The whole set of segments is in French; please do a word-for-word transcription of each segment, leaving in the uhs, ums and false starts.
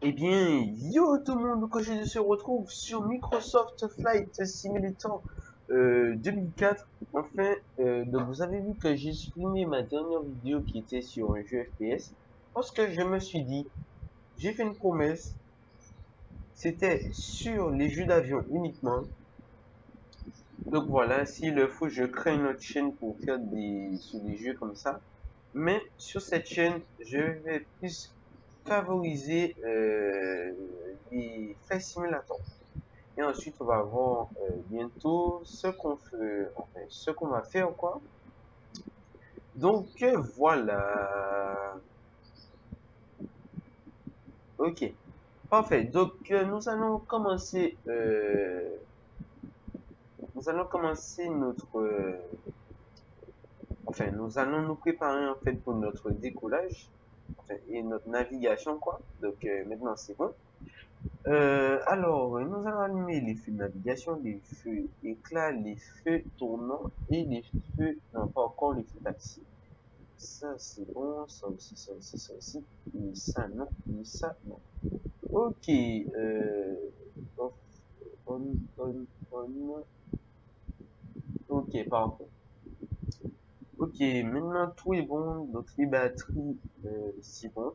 Eh bien, yo tout le monde, donc je se retrouve sur Microsoft Flight Simulator euh, deux mille quatre. Enfin, euh, donc vous avez vu que j'ai supprimé ma dernière vidéo qui était sur un jeu F P S parce que je me suis dit, j'ai fait une promesse, c'était sur les jeux d'avion uniquement. Donc voilà, s'il faut, je crée une autre chaîne pour faire des sur des jeux comme ça. Mais sur cette chaîne, je vais plus favoriser euh, les Flight Simulator. Et ensuite, on va voir euh, bientôt ce qu'on fait, enfin, ce qu'on va faire, quoi. Donc, euh, voilà. Ok. Parfait. Donc, euh, nous allons commencer, euh, nous allons commencer notre, euh, enfin, nous allons nous préparer, en fait, pour notre décollage, enfin, et notre navigation, quoi. Donc, euh, maintenant, c'est bon. Euh, alors, nous allons allumer les feux de navigation, les feux éclats, les feux tournants et les feux, non pas encore les feux taxi. Ça c'est bon, ça aussi, ça aussi, ça aussi, et ça non, et ça non. Ok, euh, off, on, on, on, ok, parfait. Ok, maintenant tout est bon, donc les batteries, euh, c'est bon.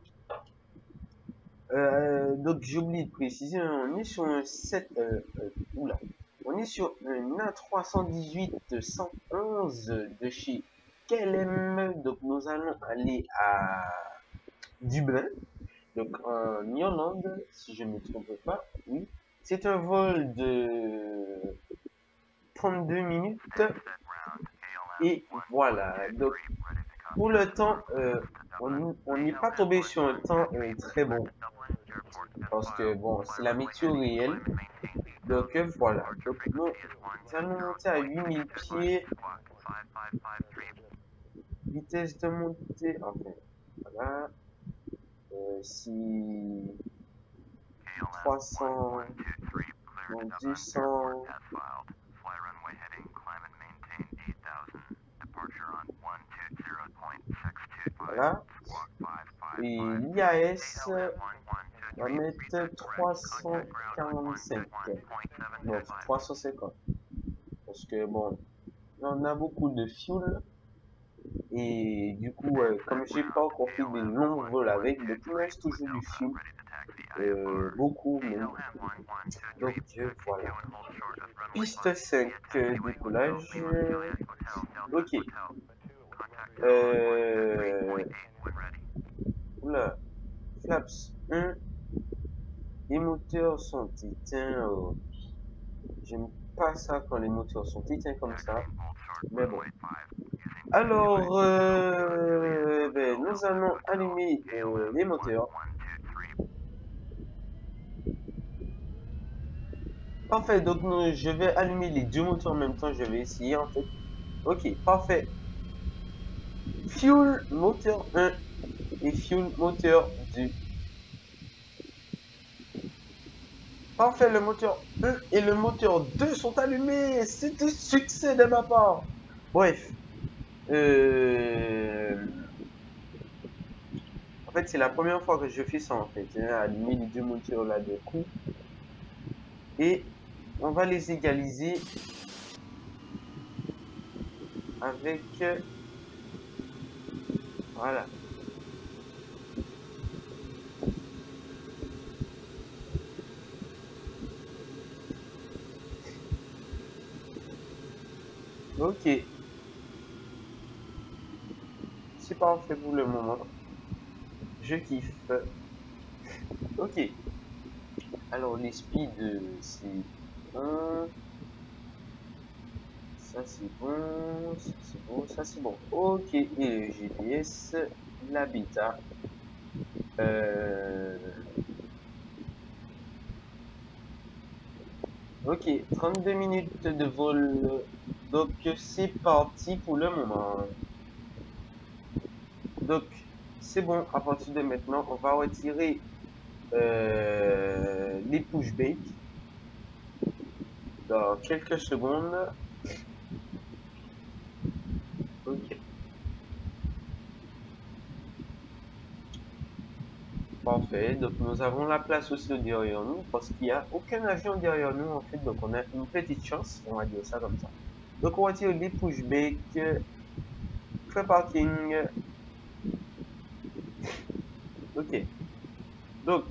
Euh, donc j'ai oublié de préciser, on est sur un sept, euh, euh, oula, on est sur un A trois cent dix-huit cent onze de chez K L M, donc nous allons aller à Dublin, donc en Irlande, si je ne me trompe pas, oui. C'est un vol de trente-deux minutes, et voilà, donc pour le temps, euh, on n'est pas tombé sur un temps euh, très bon, parce que bon, c'est la météo réelle. Donc euh, voilà, donc nous, nous allons monter à huit mille pieds, vitesse de montée, enfin, voilà, euh, si trois cents, non, deux cents, voilà, et l'I A S va mettre trois cent quarante-cinq, non, trois cent cinquante, parce que bon, on a beaucoup de fuel. Et du coup, euh, comme j'ai pas encore fait des longs vols avec, donc il me reste toujours du fuel, euh, beaucoup même. Donc euh, voilà. Piste cinq, euh, décollage. Euh, ok. Euh, oula. Flaps un. Les moteurs sont éteints. Oh. J'aime pas ça quand les moteurs sont éteints comme ça. Mais bon. Alors, euh, ben, nous allons allumer euh, les moteurs. Parfait, donc nous, je vais allumer les deux moteurs en même temps, je vais essayer en fait. Ok, parfait. Fuel moteur un et fuel moteur deux. Parfait, le moteur un et le moteur deux sont allumés. C'est un succès de ma part. Bref. Euh... En fait, c'est la première fois que je fais ça en fait. Hein, allumer les deux moteurs là de coup. Et on va les égaliser avec... Voilà. Ok. C'est parfait pour le moment. Je kiffe. Ok. Alors les speeds, c'est un. Ça c'est bon. Ça c'est bon. Ça c'est bon. Ok. Et le G P S, la bêta. Euh... Ok. trente-deux minutes de vol. Donc c'est parti pour le moment. Donc c'est bon. À partir de maintenant, on va retirer euh, les pushbacks dans quelques secondes. Ok. Parfait. Donc nous avons la place aussi derrière nous parce qu'il n'y a aucun avion derrière nous en fait. Donc on a une petite chance, on va dire ça comme ça. Donc on retire les pushbacks, free parking. Ok. Donc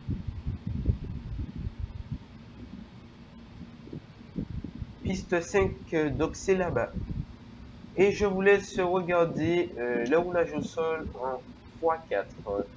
piste cinq, donc c'est là-bas. Et je vous laisse regarder euh, le roulage au sol en fois quatre.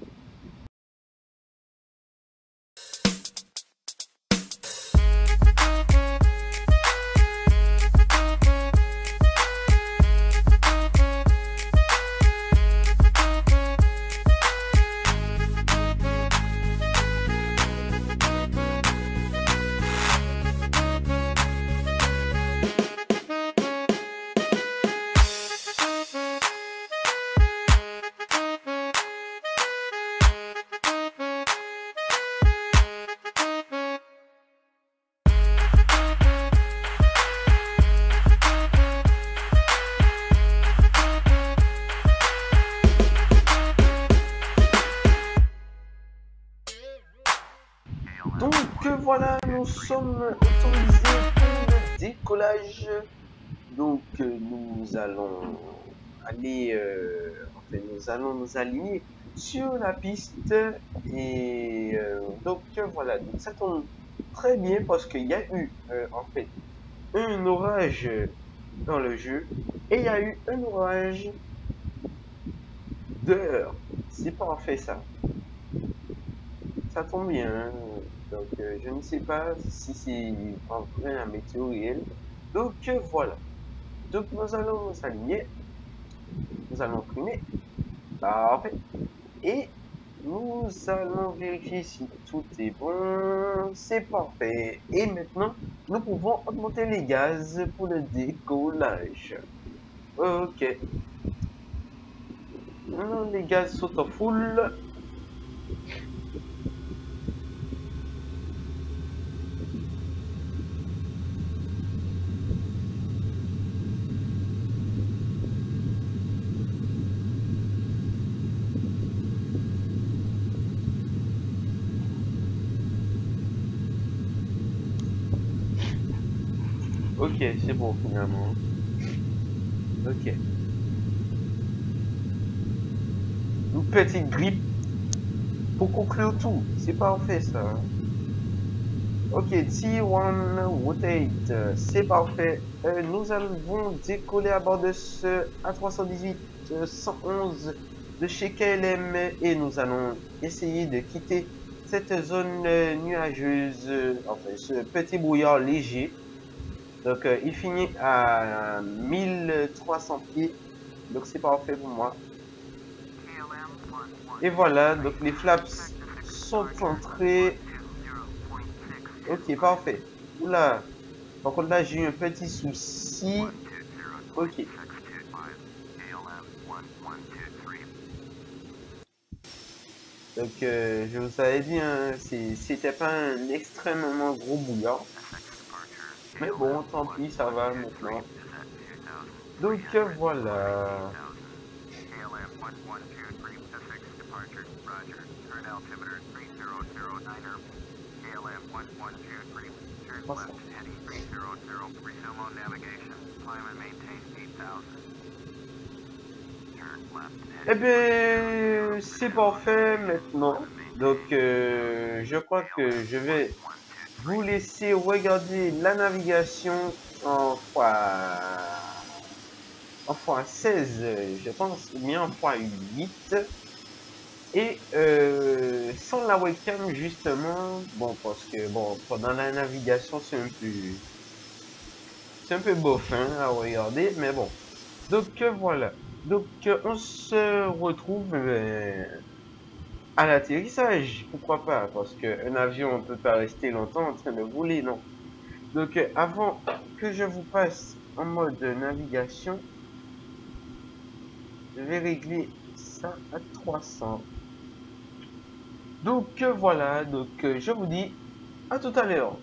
Donc voilà, nous sommes autorisés pour le décollage. Donc nous allons aller, euh, enfin nous allons nous aligner sur la piste et euh, donc voilà, donc ça tombe très bien parce qu'il y a eu euh, en fait un orage dans le jeu et il y a eu un orage d'heures. C'est parfait ça. Ça tombe bien, hein. Donc euh, je ne sais pas si c'est en vrai la météo réelle. Donc euh, voilà. Donc nous allons nous aligner, nous allons primer, parfait. Et nous allons vérifier si tout est bon, c'est parfait. Et maintenant, nous pouvons augmenter les gaz pour le décollage. Ok. Non, les gaz sont en full. Ok, c'est bon finalement. Ok. Une petite grippe pour conclure tout. C'est parfait ça. Ok, T un rotate, c'est parfait. Euh, nous allons décoller à bord de ce A trois cent dix-huit cent onze de chez K L M et nous allons essayer de quitter cette zone euh, nuageuse, euh, enfin ce petit brouillard léger. Donc euh, il finit à mille trois cents pieds, donc c'est parfait pour moi. Et voilà, donc les flaps sont entrés. Ok, parfait. Oula, par contre là j'ai eu un petit souci. Ok. Donc euh, je vous avais dit, hein, c'était pas un extrêmement gros bouillard. Mais bon, tant pis, ça va maintenant. Donc euh, voilà. Eh bien, c'est parfait maintenant. Donc, euh, je crois que je vais vous laisser regarder la navigation en fois, en fois seize, je pense, ou bien en fois huit. Et euh, sans la webcam, justement, bon, parce que, bon, pendant la navigation, c'est un peu, c'est un peu bof, hein, à regarder, mais bon. Donc, euh, voilà. Donc, euh, on se retrouve euh, à l'atterrissage, pourquoi pas, parce qu'un avion ne peut pas rester longtemps en train de voler, non. Donc, euh, avant que je vous passe en mode navigation, je vais régler ça à trois cents. Donc, euh, voilà, donc euh, je vous dis à tout à l'heure.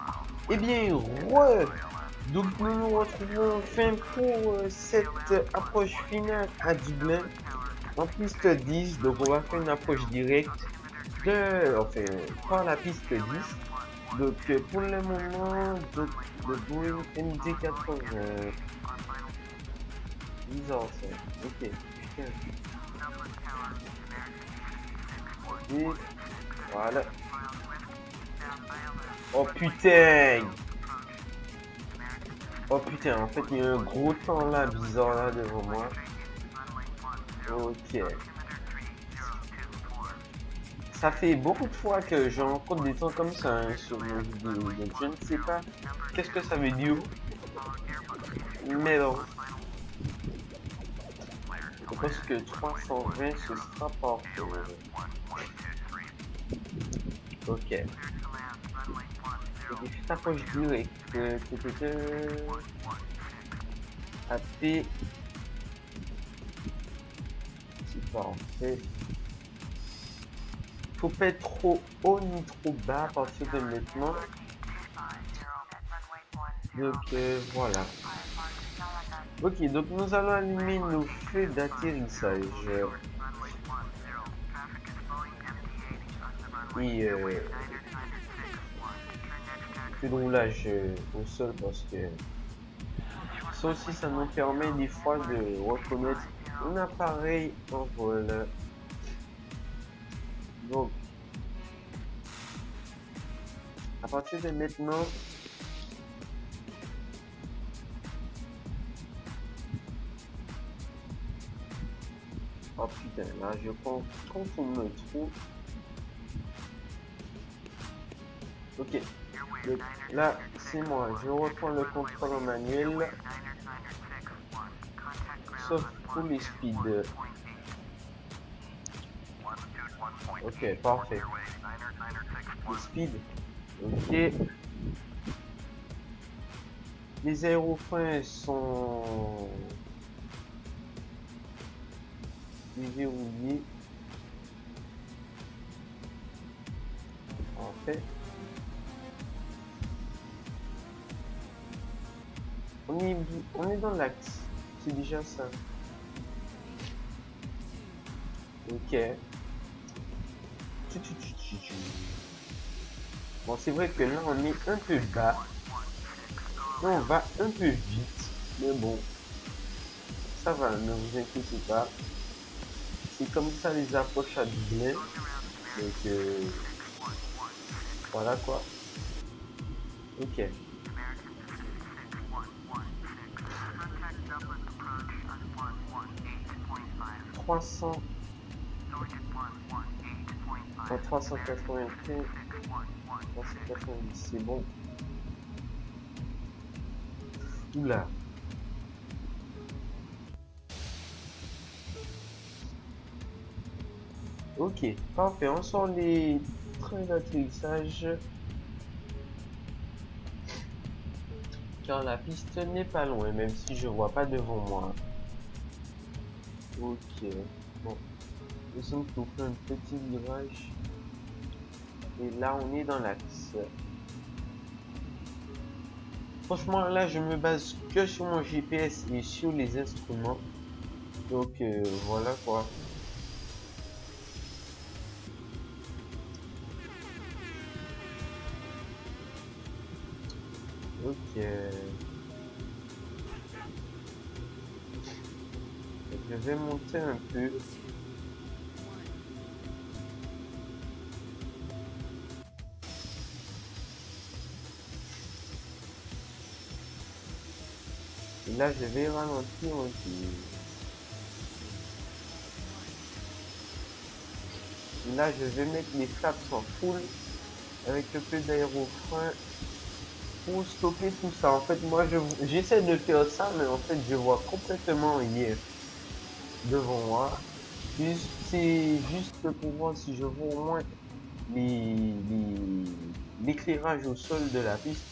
Eh bien, re donc nous nous retrouvons enfin pour euh, cette approche finale à Dublin en piste dix. Donc on va faire une approche directe de, enfin, par la piste dix. Donc euh, pour le moment, donc, le Boeing M D quatre-vingts. Bizarre ça. Ok, putain. Et voilà. Oh putain. Oh putain, en fait il y a un gros temps là, bizarre là devant moi. Ok. Ça fait beaucoup de fois que je rencontre des temps comme ça hein, sur mes vidéos, donc je ne sais pas qu'est-ce que ça veut dire. Mais non. Je pense que trois cent vingt ce sera parfait. Ok. Juste approche directe. A P. C'est parfait. Faut pas être trop haut ni trop bas à partir de maintenant. Donc euh, voilà. Ok, donc nous allons allumer nos feux d'atterrissage. Et euh, feu de roulage euh, au sol parce que ça aussi ça nous permet des fois de reconnaître un appareil en vol. Donc à partir de maintenant, oh putain, là je pense qu'on me trouve. Ok, donc là c'est moi, je reprends le contrôle en manuel. Sauf pour les speed. Ok, parfait. Les speed. Ok. Les aérofreins sont déverrouillés. Parfait. On est, on est dans l'axe. C'est déjà ça. Ok. Bon, c'est vrai que là, on est un peu bas. Là, on va un peu vite. Mais bon, ça va, ne vous inquiétez pas. C'est comme ça les approches à Dublin. Donc, euh, voilà quoi. Ok. trois cents. En trois cent quatre-vingt-treize. trois cent quatre-vingt-dix, c'est bon. Oula. Ok, parfait. On sort les trains d'atterrissage. Car la piste n'est pas loin, même si je vois pas devant moi. Ok. Bon. Nous sommes pour faire un petit virage. Et là, on est dans l'axe. Franchement, là, je me base que sur mon G P S et sur les instruments. Donc, euh, voilà quoi. Ok. Je vais monter un peu. Et là, je vais ralentir aussi. Et là, je vais mettre les flaps en full avec un peu d'aérofrein pour stopper tout ça. En fait, moi, je j'essaie de faire ça, mais en fait, je vois complètement hier devant moi. C'est juste pour voir si je vois au moins l'éclairage au sol de la piste.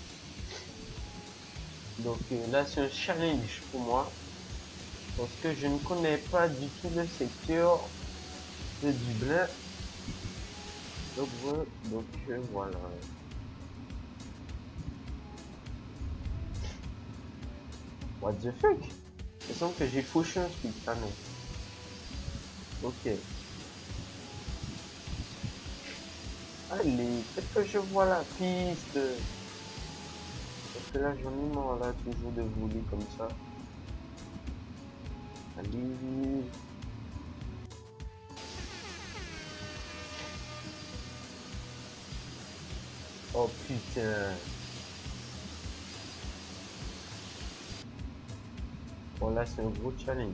Donc euh, là, c'est un challenge pour moi parce que je ne connais pas du tout le secteur de Dublin. Donc, euh, donc euh, voilà. What the fuck? Il semble que j'ai fauché un truc. Ah non. Ok. Allez, peut-être que je vois la piste. Parce que là, j'en ai marre là, toujours de voler comme ça. Allez. Oh putain. Bon là, c'est un gros challenge.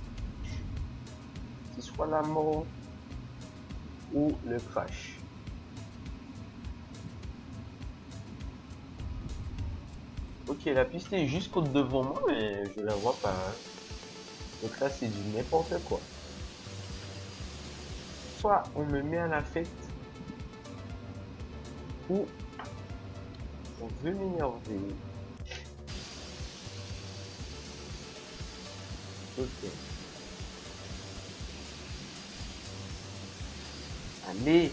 C'est soit la mort ou le crash. Ok, la piste est juste devant moi, mais je la vois pas. Hein. Donc là, c'est du n'importe quoi. Soit on me met à la fête, ou on veut m'énerver. Ok. Allez.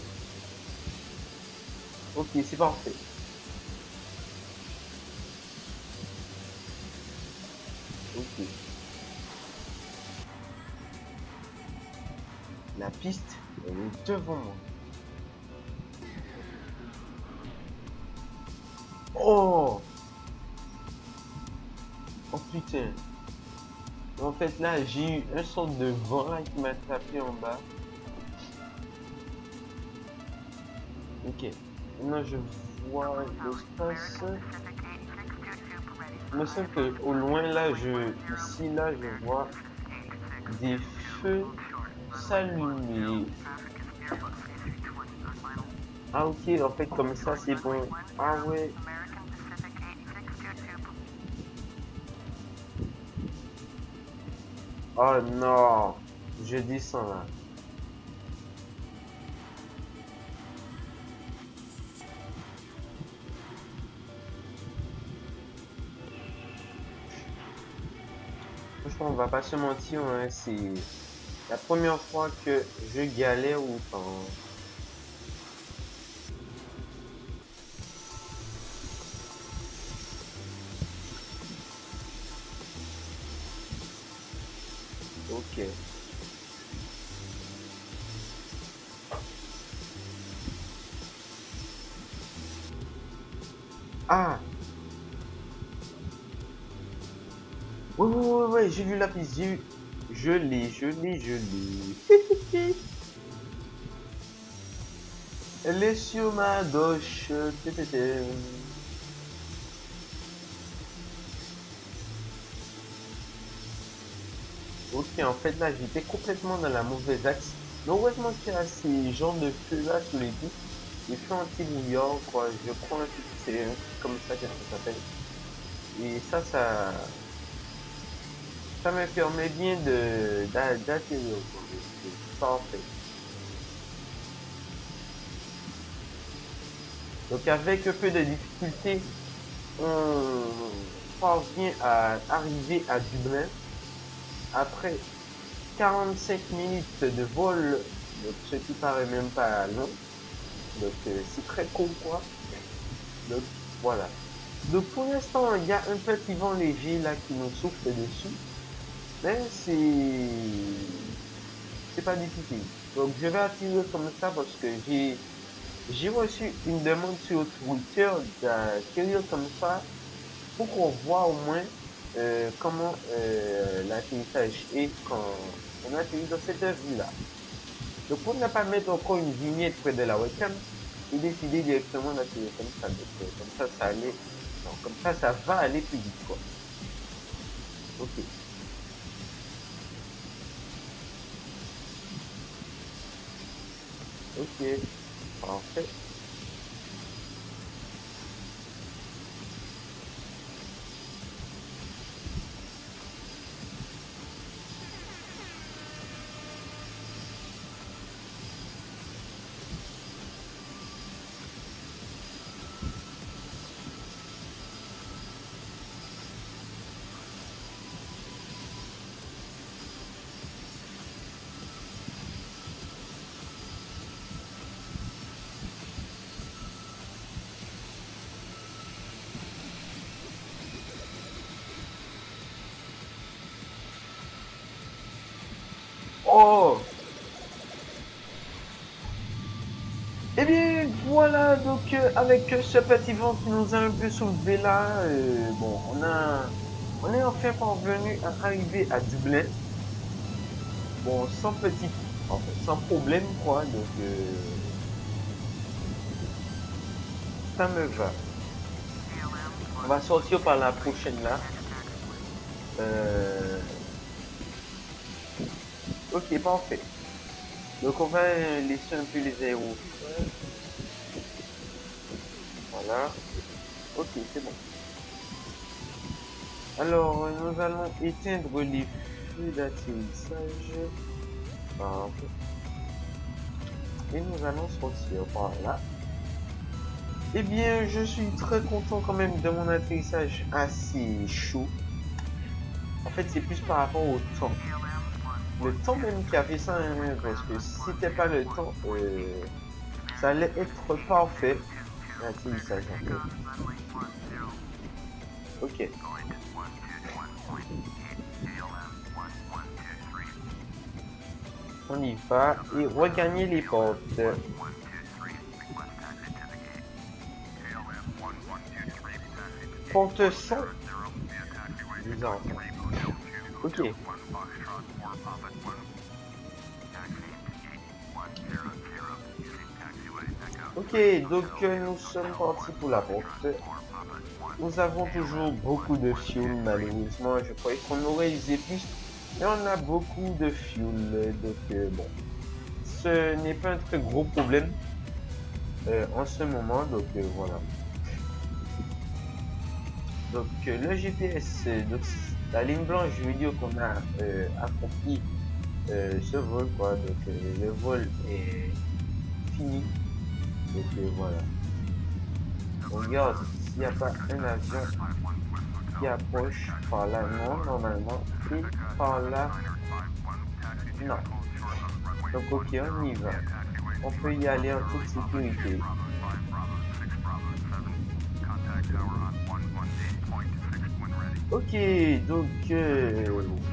Ok, c'est parfait. Ok. La piste, elle est devant moi. Oh! Oh putain. En fait, là, j'ai eu un sorte de vent là, qui m'a tapé en bas. Ok. Maintenant, je vois l'espace. Il me semble que au loin, là, je, ici, là, je vois des feux s'allumer. Ah, ok. En fait, comme ça, c'est bon. Ah, ouais. Oh non. Je descends là. Franchement, on va pas se mentir, hein, c'est la première fois que je galère autant. Ok. Ah! Ouais, ouais, ouais, ouais, j'ai vu la piste, j'ai vu. Je l'ai, je l'ai, je l'ai. Elle est sur ma gauche. Ok, en fait, là, j'étais complètement dans la mauvaise axe. Mais heureusement qu'il y a ces genres de feux là sur les pistes. Les feux anti-brouillard, quoi. Je crois que c'est un truc comme ça que ça s'appelle. Et ça, ça, ça me permet bien de d'atterrir. C'est parfait. Donc, avec un peu de difficulté, on parvient à arriver à Dublin. Après quarante-cinq minutes de vol, donc ce qui paraît même pas long. Donc euh, c'est très court quoi. Donc voilà. Donc pour l'instant, il y a un petit vent léger là qui nous souffle dessus. Mais c'est c'est pas difficile. Donc je vais attirer comme ça parce que j'ai j'ai reçu une demande sur Twitter d'atterrir comme ça pour qu'on voit au moins euh, comment euh, l'atterrissage est quand on atterrit dans cette vue-là. Donc pour ne pas mettre encore une vignette près de la webcam, j'ai décidé directement d'atterrir comme ça. Donc euh, comme ça, ça allait. Non, comme ça, ça va aller plus vite quoi. Ok. Ok. Parfait. Oh. Et bien voilà, donc euh, avec euh, ce petit vent qui nous a un peu soulevé là, euh, bon, on a, on est enfin parvenu à arriver à Dublin. Bon, sans petit, en fait, sans problème quoi, donc euh, ça me va. On va sortir par la prochaine là. Euh, ok, parfait. Donc on va laisser un peu les aéros. Voilà. Ok, c'est bon. Alors, nous allons éteindre les feux d'atterrissage. Parfait. Et nous allons sortir par là. Eh bien, je suis très content quand même de mon atterrissage assez chaud. En fait, c'est plus par rapport au temps. Le temps même qui a fait ça, hein, parce que si c'était pas le temps, euh, ça allait être parfait. L'atterrissage en fait. Ok. On y va et regagner les portes. Porte cent. Bizarre. Ok. Ok, donc euh, nous sommes partis pour la porte. Nous avons toujours beaucoup de fuel, malheureusement. Je croyais qu'on aurait usé plus, mais on a beaucoup de fuel. Donc euh, bon, ce n'est pas un très gros problème euh, en ce moment. Donc euh, voilà. Donc euh, le G P S, euh, donc la ligne blanche, je veux dire qu'on a euh, accompli euh, ce vol, quoi. Donc euh, le vol est fini. Donc euh, voilà. On regarde s'il n'y a pas un avion qui approche par là, non, normalement, et par là, non. Donc ok, on y va. On peut y aller en toute sécurité. Ok, donc euh,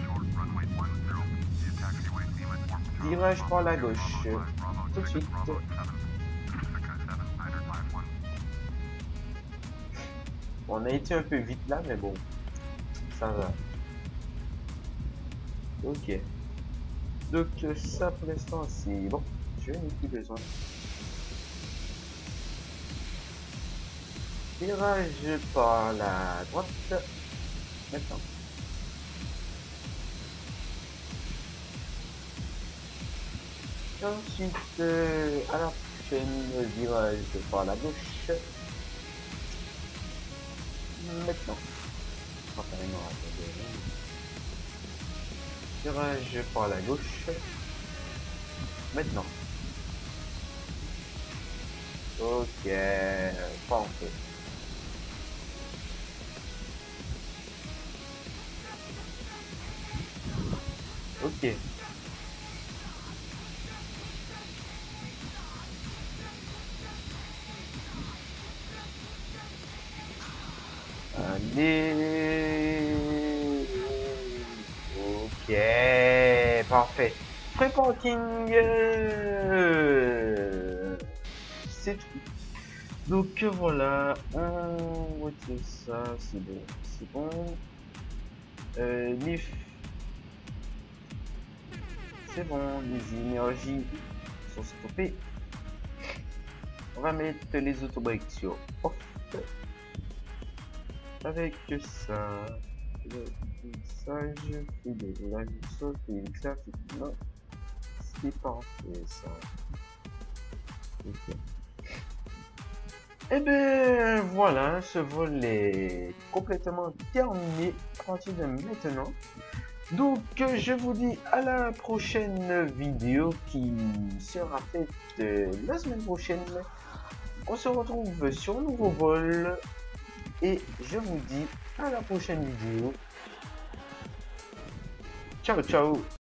virage par la gauche, tout de suite. On a été un peu vite là, mais bon, ça va. Ok. Donc ça pour l'instant c'est bon. Je n'ai plus besoin. Virage par la droite. Maintenant. Et ensuite, euh, à la prochaine, virage par la gauche. Maintenant. Enfin, non, attendez. Virage par la gauche. Maintenant. Ok, parfait. Ok. Allez. Ok, parfait. Free parking. Euh... C'est tout. Donc voilà, on retire ça, c'est bon, c'est bon. Euh, les... C'est bon, les énergies sont stoppées. On va mettre les autobreaks sur off. Avec ça, le message, et de la mission, et ça, c'est parfait ça. Okay. Et bien voilà, ce vol est complètement terminé à partir de maintenant. Donc je vous dis à la prochaine vidéo qui sera faite euh, la semaine prochaine. On se retrouve sur un nouveau vol. Et je vous dis à la prochaine vidéo. Ciao ciao.